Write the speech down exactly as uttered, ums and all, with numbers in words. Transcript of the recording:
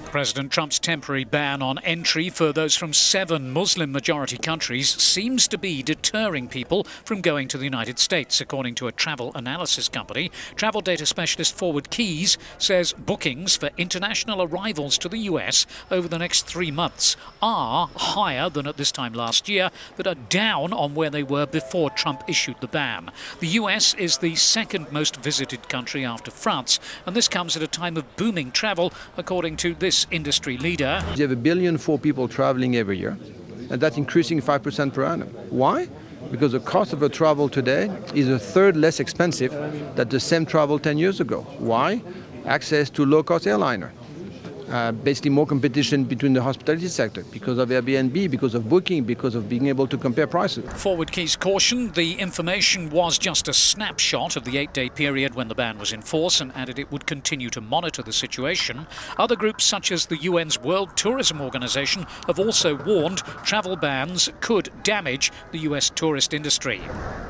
President Trump's temporary ban on entry for those from seven Muslim-majority countries seems to be deterring people from going to the United States, according to a travel analysis company. Travel data specialist Forward Keys says bookings for international arrivals to the U S over the next three months are higher than at this time last year, but are down on where they were before Trump issued the ban. The U S is the second most visited country after France, and this comes at a time of booming travel, according to this industry leader. You have a billion four people traveling every year, and that's increasing five percent per annum. Why? Because the cost of a travel today is a third less expensive than the same travel ten years ago. Why? Access to low-cost airliner. Uh, basically more competition between the hospitality sector because of Airbnb, because of booking, because of being able to compare prices. Forward Keys cautioned the information was just a snapshot of the eight-day period when the ban was in force, and added it would continue to monitor the situation. Other groups such as the U N's World Tourism Organization have also warned travel bans could damage the U S tourist industry.